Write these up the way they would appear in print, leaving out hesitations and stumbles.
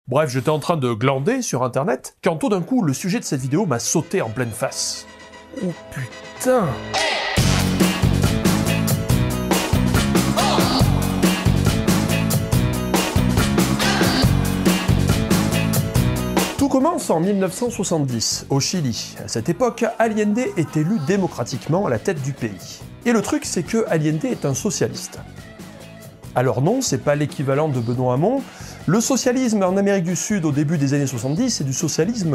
Bref, j'étais en train de glander sur internet, quand tout d'un coup, le sujet de cette vidéo m'a sauté en pleine face. Oh putain! Tout commence en 1970, au Chili. À cette époque, Allende est élu démocratiquement à la tête du pays. Et le truc, c'est que Allende est un socialiste. Alors non, c'est pas l'équivalent de Benoît Hamon. Le socialisme en Amérique du Sud au début des années 70, c'est du socialisme...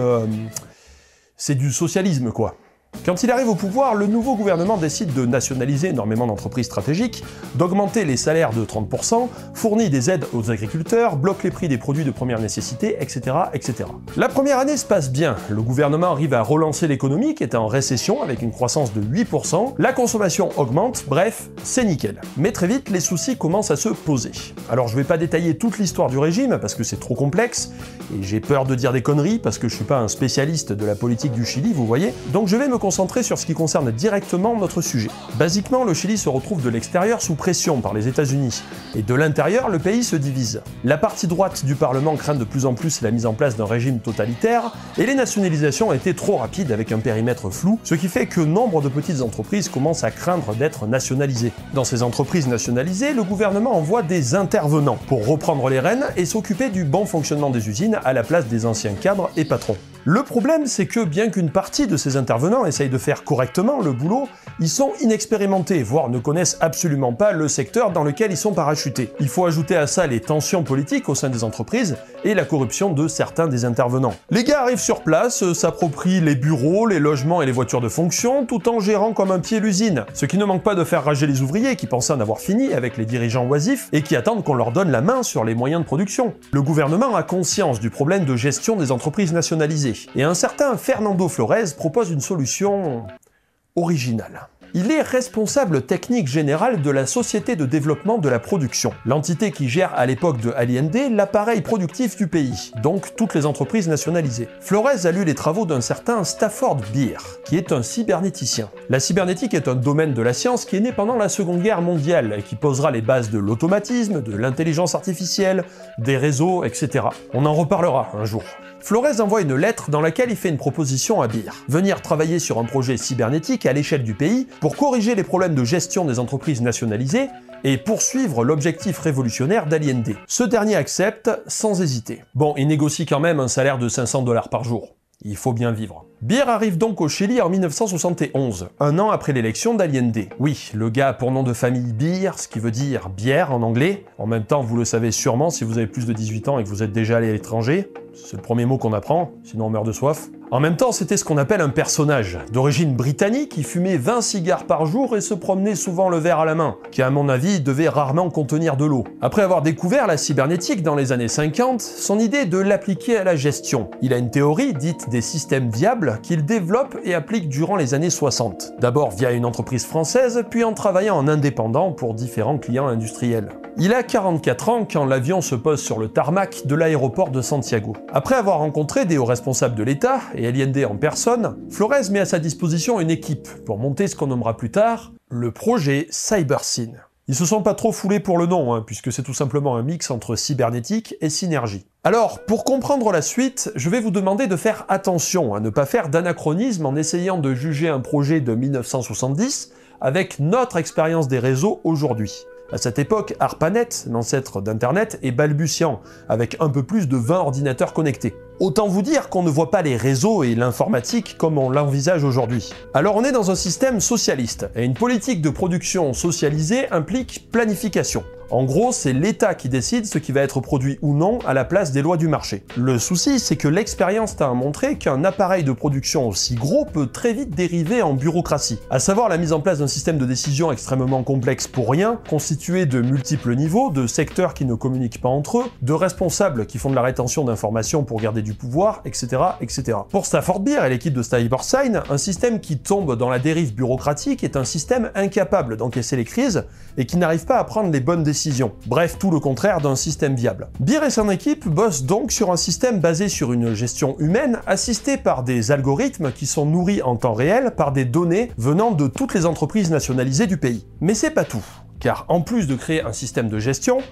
c'est du socialisme, quoi. Quand il arrive au pouvoir, le nouveau gouvernement décide de nationaliser énormément d'entreprises stratégiques, d'augmenter les salaires de 30%, fournit des aides aux agriculteurs, bloque les prix des produits de première nécessité, etc., etc. La première année se passe bien, le gouvernement arrive à relancer l'économie qui était en récession avec une croissance de 8%, la consommation augmente, bref, c'est nickel. Mais très vite, les soucis commencent à se poser. Alors je vais pas détailler toute l'histoire du régime parce que c'est trop complexe, et j'ai peur de dire des conneries parce que je suis pas un spécialiste de la politique du Chili, vous voyez, donc je vais me concentrer sur ce qui concerne directement notre sujet. Basiquement, le Chili se retrouve de l'extérieur sous pression par les États-Unis, et de l'intérieur, le pays se divise. La partie droite du Parlement craint de plus en plus la mise en place d'un régime totalitaire, et les nationalisations ont été trop rapides avec un périmètre flou, ce qui fait que nombre de petites entreprises commencent à craindre d'être nationalisées. Dans ces entreprises nationalisées, le gouvernement envoie des intervenants pour reprendre les rênes et s'occuper du bon fonctionnement des usines à la place des anciens cadres et patrons. Le problème, c'est que bien qu'une partie de ces intervenants essaye de faire correctement le boulot, ils sont inexpérimentés, voire ne connaissent absolument pas le secteur dans lequel ils sont parachutés. Il faut ajouter à ça les tensions politiques au sein des entreprises et la corruption de certains des intervenants. Les gars arrivent sur place, s'approprient les bureaux, les logements et les voitures de fonction, tout en gérant comme un pied l'usine. Ce qui ne manque pas de faire rager les ouvriers qui pensaient en avoir fini avec les dirigeants oisifs et qui attendent qu'on leur donne la main sur les moyens de production. Le gouvernement a conscience du problème de gestion des entreprises nationalisées. Et un certain Fernando Flores propose une solution originale. Il est responsable technique général de la Société de développement de la production, l'entité qui gère à l'époque de Allende l'appareil productif du pays, donc toutes les entreprises nationalisées. Flores a lu les travaux d'un certain Stafford Beer, qui est un cybernéticien. La cybernétique est un domaine de la science qui est né pendant la Seconde Guerre mondiale et qui posera les bases de l'automatisme, de l'intelligence artificielle, des réseaux, etc. On en reparlera un jour. Flores envoie une lettre dans laquelle il fait une proposition à Beer. Venir travailler sur un projet cybernétique à l'échelle du pays pour corriger les problèmes de gestion des entreprises nationalisées et poursuivre l'objectif révolutionnaire d'Allende. Ce dernier accepte sans hésiter. Bon, il négocie quand même un salaire de 500 $ par jour. Il faut bien vivre. Beer arrive donc au Chili en 1971, un an après l'élection d'Allende. Oui, le gars pour nom de famille Beer, ce qui veut dire bière en anglais. En même temps, vous le savez sûrement si vous avez plus de 18 ans et que vous êtes déjà allé à l'étranger. C'est le premier mot qu'on apprend, sinon on meurt de soif. En même temps, c'était ce qu'on appelle un personnage, d'origine britannique qui fumait 20 cigares par jour et se promenait souvent le verre à la main, qui à mon avis devait rarement contenir de l'eau. Après avoir découvert la cybernétique dans les années 50, son idée est de l'appliquer à la gestion. Il a une théorie dite des systèmes viables qu'il développe et applique durant les années 60. D'abord via une entreprise française, puis en travaillant en indépendant pour différents clients industriels. Il a 44 ans quand l'avion se pose sur le tarmac de l'aéroport de Santiago. Après avoir rencontré des hauts responsables de l'État, et Allende en personne, Flores met à sa disposition une équipe pour monter ce qu'on nommera plus tard le projet CyberSyn. Ils se sont pas trop foulés pour le nom, puisque c'est tout simplement un mix entre cybernétique et synergie. Alors, pour comprendre la suite, je vais vous demander de faire attention à ne pas faire d'anachronisme en essayant de juger un projet de 1970 avec notre expérience des réseaux aujourd'hui. À cette époque, ARPANET, l'ancêtre d'Internet, est balbutiant, avec un peu plus de 20 ordinateurs connectés. Autant vous dire qu'on ne voit pas les réseaux et l'informatique comme on l'envisage aujourd'hui. Alors on est dans un système socialiste, et une politique de production socialisée implique planification. En gros, c'est l'État qui décide ce qui va être produit ou non à la place des lois du marché. Le souci, c'est que l'expérience t'a montré qu'un appareil de production aussi gros peut très vite dériver en bureaucratie. À savoir la mise en place d'un système de décision extrêmement complexe pour rien, constitué de multiples niveaux, de secteurs qui ne communiquent pas entre eux, de responsables qui font de la rétention d'informations pour garder du pouvoir, etc., etc. Pour Stafford Beer et l'équipe de CyberSyn, un système qui tombe dans la dérive bureaucratique est un système incapable d'encaisser les crises et qui n'arrive pas à prendre les bonnes décisions. Bref, tout le contraire d'un système viable. Beer et son équipe bossent donc sur un système basé sur une gestion humaine, assisté par des algorithmes qui sont nourris en temps réel par des données venant de toutes les entreprises nationalisées du pays. Mais c'est pas tout, car en plus de créer un système de gestion,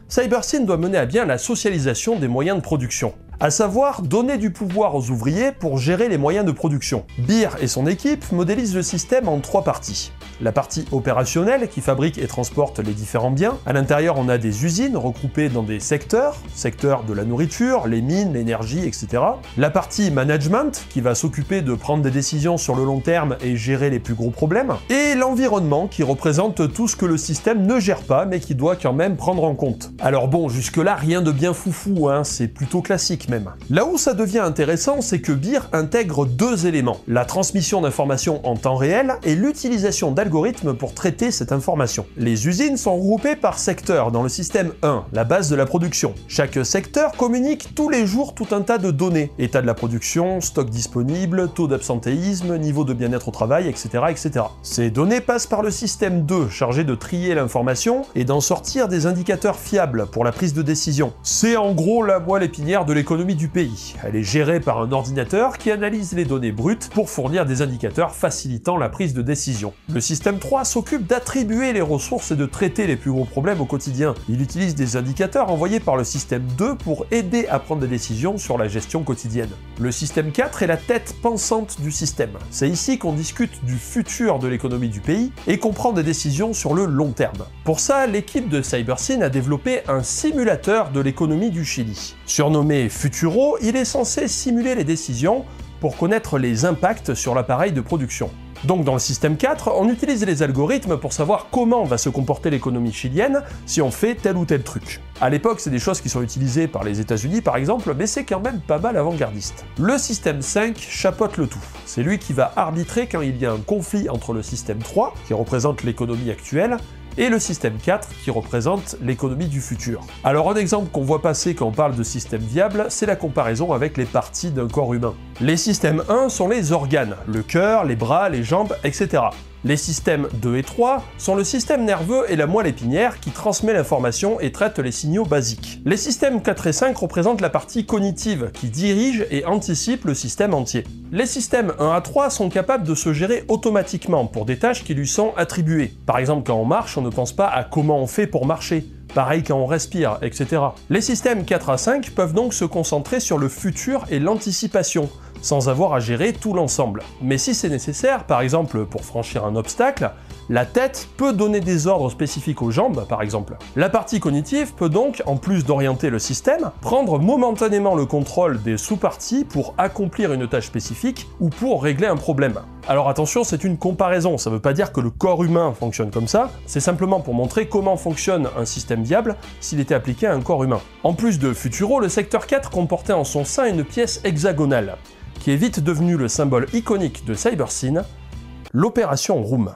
CyberSyn doit mener à bien la socialisation des moyens de production, à savoir donner du pouvoir aux ouvriers pour gérer les moyens de production. Beer et son équipe modélisent le système en 3 parties. La partie opérationnelle qui fabrique et transporte les différents biens. À l'intérieur, on a des usines regroupées dans des secteurs de la nourriture, les mines, l'énergie, etc. La partie management qui va s'occuper de prendre des décisions sur le long terme et gérer les plus gros problèmes. Et l'environnement qui représente tout ce que le système ne gère pas mais qui doit quand même prendre en compte. Alors bon, jusque-là, rien de bien foufou, hein, c'est plutôt classique même. Là où ça devient intéressant, c'est que Beer intègre 2 éléments. La transmission d'informations en temps réel et l'utilisation d'algorithmes pour traiter cette information. Les usines sont regroupées par secteur dans le système 1, la base de la production. Chaque secteur communique tous les jours tout un tas de données. État de la production, stock disponible, taux d'absentéisme, niveau de bien-être au travail, etc., etc. Ces données passent par le système 2, chargé de trier l'information et d'en sortir des indicateurs fiables pour la prise de décision. C'est en gros la moelle épinière de l'économie du pays. Elle est gérée par un ordinateur qui analyse les données brutes pour fournir des indicateurs facilitant la prise de décision. Le système 3 s'occupe d'attribuer les ressources et de traiter les plus gros problèmes au quotidien. Il utilise des indicateurs envoyés par le système 2 pour aider à prendre des décisions sur la gestion quotidienne. Le système 4 est la tête pensante du système. C'est ici qu'on discute du futur de l'économie du pays et qu'on prend des décisions sur le long terme. Pour ça, l'équipe de CyberSyn a développé un simulateur de l'économie du Chili. Surnommé Futuro, il est censé simuler les décisions pour connaître les impacts sur l'appareil de production. Donc dans le système 4, on utilise les algorithmes pour savoir comment va se comporter l'économie chilienne si on fait tel ou tel truc. À l'époque, c'est des choses qui sont utilisées par les États-Unis par exemple, mais c'est quand même pas mal avant-gardiste. Le système 5 chapeaute le tout. C'est lui qui va arbitrer quand il y a un conflit entre le système 3, qui représente l'économie actuelle, et le système 4 qui représente l'économie du futur. Alors un exemple qu'on voit passer quand on parle de système viable, c'est la comparaison avec les parties d'un corps humain. Les systèmes 1 sont les organes, le cœur, les bras, les jambes, etc. Les systèmes 2 et 3 sont le système nerveux et la moelle épinière qui transmet l'information et traite les signaux basiques. Les systèmes 4 et 5 représentent la partie cognitive qui dirige et anticipe le système entier. Les systèmes 1 à 3 sont capables de se gérer automatiquement pour des tâches qui lui sont attribuées. Par exemple, quand on marche, on ne pense pas à comment on fait pour marcher. Pareil quand on respire, etc. Les systèmes 4 à 5 peuvent donc se concentrer sur le futur et l'anticipation, sans avoir à gérer tout l'ensemble. Mais si c'est nécessaire, par exemple pour franchir un obstacle, la tête peut donner des ordres spécifiques aux jambes, par exemple. La partie cognitive peut donc, en plus d'orienter le système, prendre momentanément le contrôle des sous-parties pour accomplir une tâche spécifique ou pour régler un problème. Alors attention, c'est une comparaison, ça veut pas dire que le corps humain fonctionne comme ça, c'est simplement pour montrer comment fonctionne un système viable s'il était appliqué à un corps humain. En plus de Futuro, le secteur 4 comportait en son sein une pièce hexagonale, qui est vite devenue le symbole iconique de CyberSyn, l'opération Room.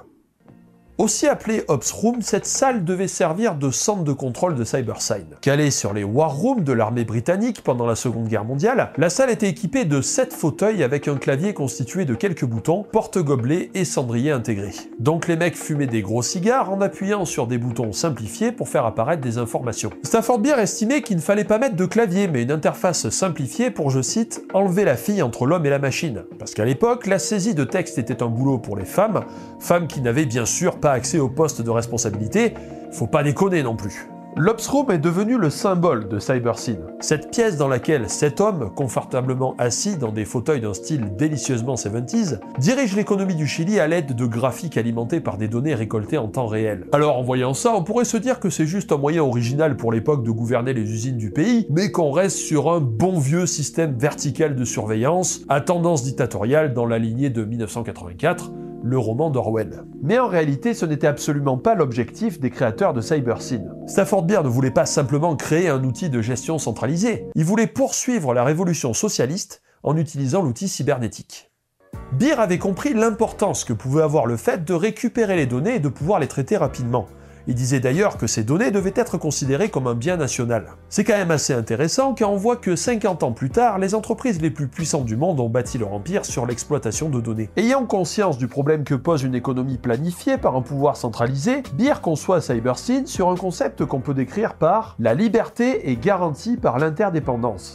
Aussi appelée Ops Room, cette salle devait servir de centre de contrôle de CyberSyn. Calée sur les War Rooms de l'armée britannique pendant la Seconde Guerre mondiale, la salle était équipée de 7 fauteuils avec un clavier constitué de quelques boutons, porte-gobelets et cendriers intégrés. Donc les mecs fumaient des gros cigares en appuyant sur des boutons simplifiés pour faire apparaître des informations. Stafford Beer estimait qu'il ne fallait pas mettre de clavier, mais une interface simplifiée pour, je cite, « enlever la fille entre l'homme et la machine ». Parce qu'à l'époque, la saisie de texte était un boulot pour les femmes qui n'avaient bien sûr pas accès au poste de responsabilité, faut pas déconner non plus. L'Ops Room est devenu le symbole de CyberSyn. Cette pièce dans laquelle 7 hommes, confortablement assis dans des fauteuils d'un style délicieusement 70s, dirigent l'économie du Chili à l'aide de graphiques alimentés par des données récoltées en temps réel. Alors en voyant ça, on pourrait se dire que c'est juste un moyen original pour l'époque de gouverner les usines du pays, mais qu'on reste sur un bon vieux système vertical de surveillance, à tendance dictatoriale dans la lignée de 1984, le roman d'Orwell. Mais en réalité, ce n'était absolument pas l'objectif des créateurs de CyberSyn. Stafford Beer ne voulait pas simplement créer un outil de gestion centralisé, il voulait poursuivre la révolution socialiste en utilisant l'outil cybernétique. Beer avait compris l'importance que pouvait avoir le fait de récupérer les données et de pouvoir les traiter rapidement. Il disait d'ailleurs que ces données devaient être considérées comme un bien national. C'est quand même assez intéressant quand on voit que 50 ans plus tard, les entreprises les plus puissantes du monde ont bâti leur empire sur l'exploitation de données. Ayant conscience du problème que pose une économie planifiée par un pouvoir centralisé, Beer conçoit CyberSyn sur un concept qu'on peut décrire par « la liberté est garantie par l'interdépendance ».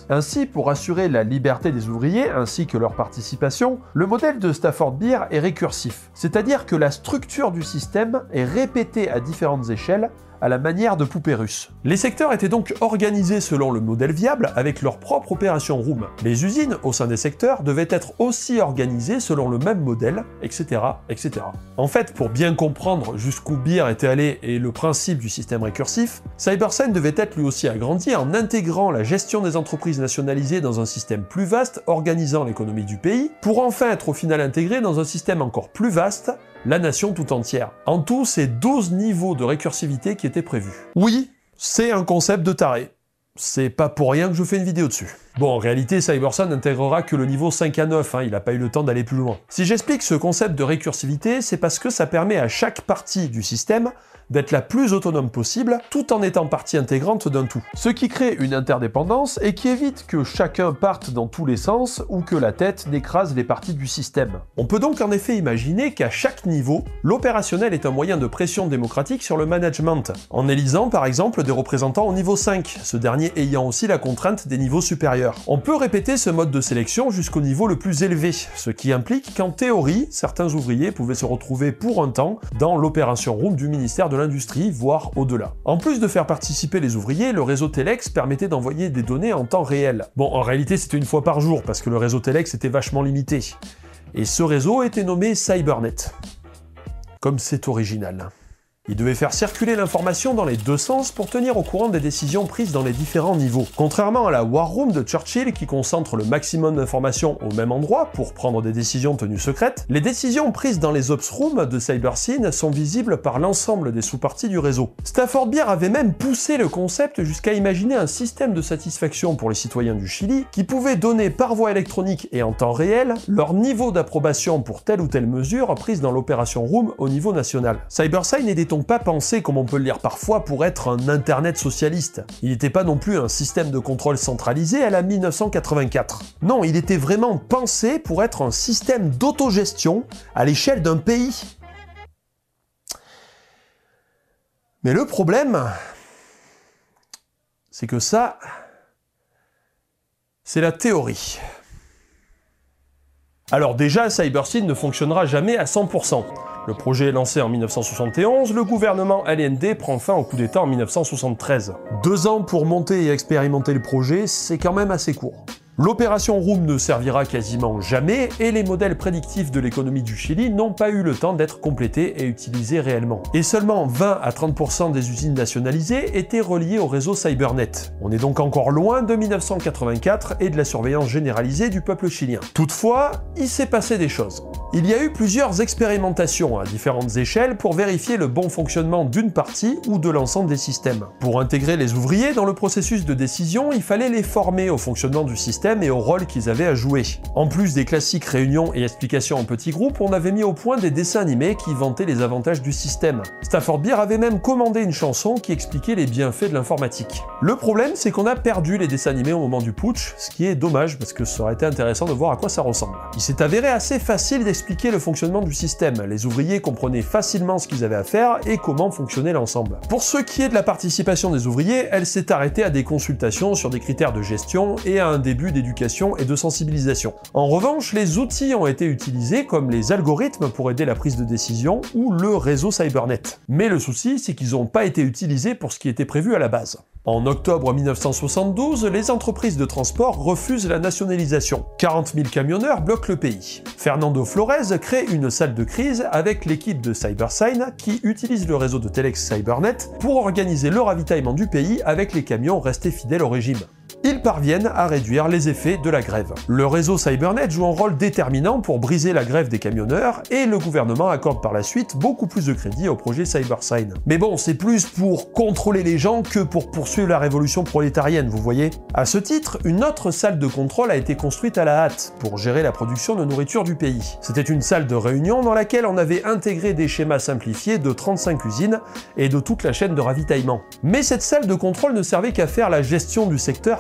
Ainsi, pour assurer la liberté des ouvriers ainsi que leur participation, le modèle de Stafford Beer est récursif, c'est-à-dire que la structure du système est répétée à différentes échelles à la manière de poupées russes. Les secteurs étaient donc organisés selon le modèle viable avec leur propre opération room. Les usines au sein des secteurs devaient être aussi organisées selon le même modèle, etc., etc. En fait, pour bien comprendre jusqu'où Beer était allé et le principe du système récursif, CyberSign devait être lui aussi agrandi en intégrant la gestion des entreprises nationalisées dans un système plus vaste organisant l'économie du pays, pour enfin être au final intégré dans un système encore plus vaste, la nation tout entière. En tout, c'est 12 niveaux de récursivité qui étaient prévus. Oui, c'est un concept de taré. C'est pas pour rien que je fais une vidéo dessus. Bon, en réalité, CyberSign n'intégrera que le niveau 5 à 9, il n'a pas eu le temps d'aller plus loin. Si j'explique ce concept de récursivité, c'est parce que ça permet à chaque partie du système d'être la plus autonome possible, tout en étant partie intégrante d'un tout. Ce qui crée une interdépendance et qui évite que chacun parte dans tous les sens ou que la tête n'écrase les parties du système. On peut donc en effet imaginer qu'à chaque niveau, l'opérationnel est un moyen de pression démocratique sur le management, en élisant par exemple des représentants au niveau 5, ce dernier ayant aussi la contrainte des niveaux supérieurs. On peut répéter ce mode de sélection jusqu'au niveau le plus élevé, ce qui implique qu'en théorie, certains ouvriers pouvaient se retrouver pour un temps dans l'opération room du ministère de l'Industrie, voire au-delà. En plus de faire participer les ouvriers, le réseau Telex permettait d'envoyer des données en temps réel. Bon, en réalité c'était une fois par jour, parce que le réseau Telex était vachement limité. Et ce réseau était nommé Cybernet. Comme c'est original. Il devait faire circuler l'information dans les deux sens pour tenir au courant des décisions prises dans les différents niveaux. Contrairement à la War Room de Churchill qui concentre le maximum d'informations au même endroit pour prendre des décisions tenues secrètes, les décisions prises dans les Ops Rooms de CyberSign sont visibles par l'ensemble des sous-parties du réseau. Stafford Beer avait même poussé le concept jusqu'à imaginer un système de satisfaction pour les citoyens du Chili qui pouvait donner par voie électronique et en temps réel leur niveau d'approbation pour telle ou telle mesure prise dans l'opération Room au niveau national. CyberSign n'était donc pas pensé, comme on peut le lire parfois, pour être un internet socialiste. Il n'était pas non plus un système de contrôle centralisé à la 1984. Non, il était vraiment pensé pour être un système d'autogestion à l'échelle d'un pays. Mais le problème, c'est que ça, c'est la théorie. Alors déjà, CyberSign ne fonctionnera jamais à 100%. Le projet est lancé en 1971, le gouvernement Allende prend fin au coup d'État en 1973. 2 ans pour monter et expérimenter le projet, c'est quand même assez court. L'opération Room ne servira quasiment jamais et les modèles prédictifs de l'économie du Chili n'ont pas eu le temps d'être complétés et utilisés réellement. Et seulement 20 à 30% des usines nationalisées étaient reliées au réseau Cybernet. On est donc encore loin de 1984 et de la surveillance généralisée du peuple chilien. Toutefois, il s'est passé des choses. Il y a eu plusieurs expérimentations à différentes échelles pour vérifier le bon fonctionnement d'une partie ou de l'ensemble des systèmes. Pour intégrer les ouvriers dans le processus de décision, il fallait les former au fonctionnement du système et au rôle qu'ils avaient à jouer. En plus des classiques réunions et explications en petits groupes, on avait mis au point des dessins animés qui vantaient les avantages du système. Stafford Beer avait même commandé une chanson qui expliquait les bienfaits de l'informatique. Le problème, c'est qu'on a perdu les dessins animés au moment du putsch, ce qui est dommage parce que ça aurait été intéressant de voir à quoi ça ressemble. Il s'est avéré assez facile d'expliquer le fonctionnement du système. Les ouvriers comprenaient facilement ce qu'ils avaient à faire et comment fonctionnait l'ensemble. Pour ce qui est de la participation des ouvriers, elle s'est arrêtée à des consultations sur des critères de gestion et à un début d'éducation et de sensibilisation. En revanche, les outils ont été utilisés comme les algorithmes pour aider la prise de décision ou le réseau Cybernet. Mais le souci, c'est qu'ils n'ont pas été utilisés pour ce qui était prévu à la base. En octobre 1972, les entreprises de transport refusent la nationalisation. 40 000 camionneurs bloquent le pays. Fernando Flores crée une salle de crise avec l'équipe de CyberSign qui utilise le réseau de Telex Cybernet pour organiser le ravitaillement du pays avec les camions restés fidèles au régime. Ils parviennent à réduire les effets de la grève. Le réseau Cybernet joue un rôle déterminant pour briser la grève des camionneurs et le gouvernement accorde par la suite beaucoup plus de crédit au projet CyberSign. Mais bon, c'est plus pour contrôler les gens que pour poursuivre la révolution prolétarienne, vous voyez. À ce titre, une autre salle de contrôle a été construite à la hâte pour gérer la production de nourriture du pays. C'était une salle de réunion dans laquelle on avait intégré des schémas simplifiés de 35 usines et de toute la chaîne de ravitaillement. Mais cette salle de contrôle ne servait qu'à faire la gestion du secteur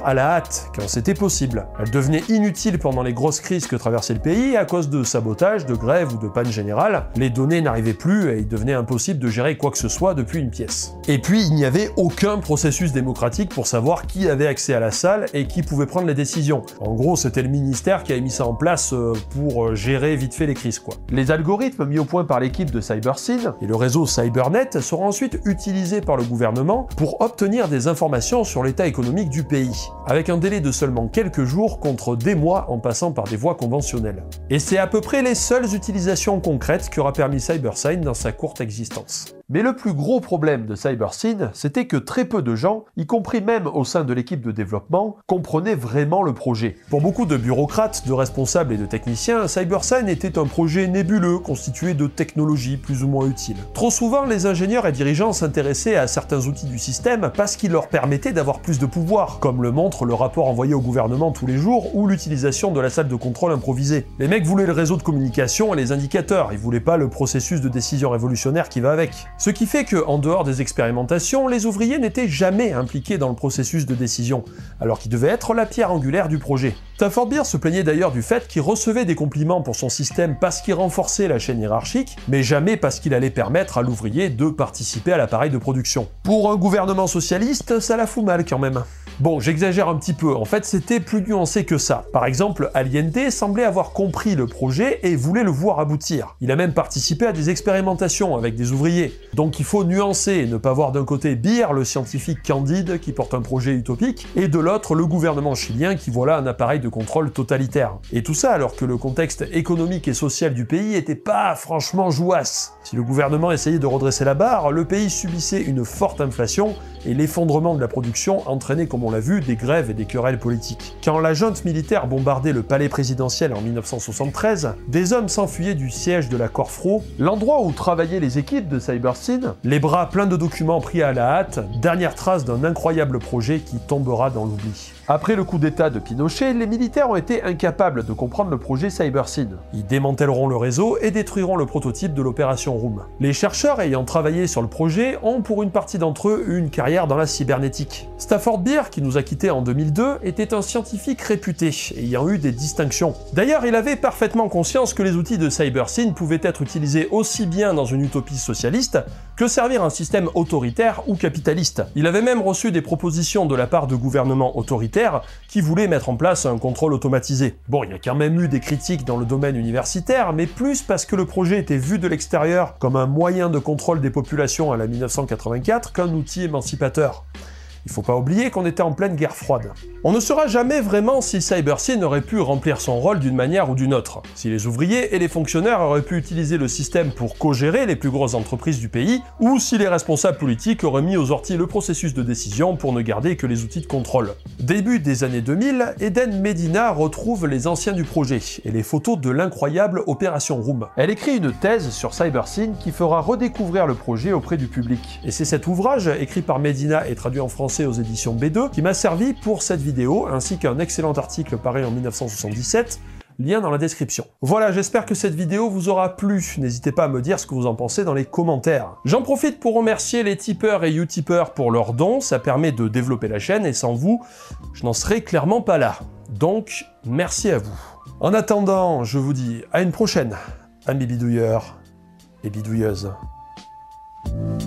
à la hâte quand c'était possible. Elle devenait inutile pendant les grosses crises que traversait le pays à cause de sabotage, de grève ou de panne générale. Les données n'arrivaient plus et il devenait impossible de gérer quoi que ce soit depuis une pièce. Et puis il n'y avait aucun processus démocratique pour savoir qui avait accès à la salle et qui pouvait prendre les décisions. En gros, c'était le ministère qui avait mis ça en place pour gérer vite fait les crises, quoi. Les algorithmes mis au point par l'équipe de CyberSyn et le réseau Cybernet seront ensuite utilisés par le gouvernement pour obtenir des informations sur l'état économique du pays, avec un délai de seulement quelques jours contre des mois en passant par des voies conventionnelles. Et c'est à peu près les seules utilisations concrètes qu'aura permis CyberSyn dans sa courte existence. Mais le plus gros problème de CyberSyn, c'était que très peu de gens, y compris même au sein de l'équipe de développement, comprenaient vraiment le projet. Pour beaucoup de bureaucrates, de responsables et de techniciens, CyberSyn était un projet nébuleux constitué de technologies plus ou moins utiles. Trop souvent, les ingénieurs et dirigeants s'intéressaient à certains outils du système parce qu'ils leur permettaient d'avoir plus de pouvoir, comme le montre le rapport envoyé au gouvernement tous les jours ou l'utilisation de la salle de contrôle improvisée. Les mecs voulaient le réseau de communication et les indicateurs, ils voulaient pas le processus de décision révolutionnaire qui va avec. Ce qui fait que, en dehors des expérimentations, les ouvriers n'étaient jamais impliqués dans le processus de décision, alors qu'ils devaient être la pierre angulaire du projet. Stafford Beer se plaignait d'ailleurs du fait qu'il recevait des compliments pour son système parce qu'il renforçait la chaîne hiérarchique, mais jamais parce qu'il allait permettre à l'ouvrier de participer à l'appareil de production. Pour un gouvernement socialiste, ça la fout mal quand même. Bon, j'exagère un petit peu, en fait c'était plus nuancé que ça. Par exemple, Allende semblait avoir compris le projet et voulait le voir aboutir. Il a même participé à des expérimentations avec des ouvriers. Donc il faut nuancer et ne pas voir d'un côté Beer, le scientifique candide qui porte un projet utopique, et de l'autre le gouvernement chilien qui voit là un appareil de contrôle totalitaire. Et tout ça alors que le contexte économique et social du pays était pas franchement jouasse. Si le gouvernement essayait de redresser la barre, le pays subissait une forte inflation et l'effondrement de la production entraînait, comme on l'a vu, des grèves et des querelles politiques. Quand la junte militaire bombardait le palais présidentiel en 1973, des hommes s'enfuyaient du siège de la Corfro, l'endroit où travaillaient les équipes de CyberSyn, les bras pleins de documents pris à la hâte, dernière trace d'un incroyable projet qui tombera dans l'oubli. Après le coup d'état de Pinochet, les militaires ont été incapables de comprendre le projet CyberSyn. Ils démantèleront le réseau et détruiront le prototype de l'opération Room. Les chercheurs ayant travaillé sur le projet ont pour une partie d'entre eux eu une carrière dans la cybernétique. Stafford Beer, qui nous a quittés en 2002, était un scientifique réputé, ayant eu des distinctions. D'ailleurs, il avait parfaitement conscience que les outils de CyberSyn pouvaient être utilisés aussi bien dans une utopie socialiste que servir un système autoritaire ou capitaliste. Il avait même reçu des propositions de la part de gouvernements autoritaires qui voulaient mettre en place un contrôle automatisé. Bon, il y a quand même eu des critiques dans le domaine universitaire, mais plus parce que le projet était vu de l'extérieur comme un moyen de contrôle des populations à la 1984 qu'un outil émancipateur. Il faut pas oublier qu'on était en pleine guerre froide. On ne saura jamais vraiment si CyberSyn aurait pu remplir son rôle d'une manière ou d'une autre, si les ouvriers et les fonctionnaires auraient pu utiliser le système pour co-gérer les plus grosses entreprises du pays, ou si les responsables politiques auraient mis aux orties le processus de décision pour ne garder que les outils de contrôle. Début des années 2000, Eden Medina retrouve les anciens du projet et les photos de l'incroyable Opération Room. Elle écrit une thèse sur CyberSyn qui fera redécouvrir le projet auprès du public. Et c'est cet ouvrage, écrit par Medina et traduit en français aux éditions B2, qui m'a servi pour cette vidéo, ainsi qu'un excellent article paru en 1977, lien dans la description. Voilà, j'espère que cette vidéo vous aura plu, n'hésitez pas à me dire ce que vous en pensez dans les commentaires. J'en profite pour remercier les tipeurs et utipeurs pour leurs dons, ça permet de développer la chaîne, et sans vous, je n'en serais clairement pas là. Donc, merci à vous. En attendant, je vous dis à une prochaine, amis bidouilleurs et bidouilleuses.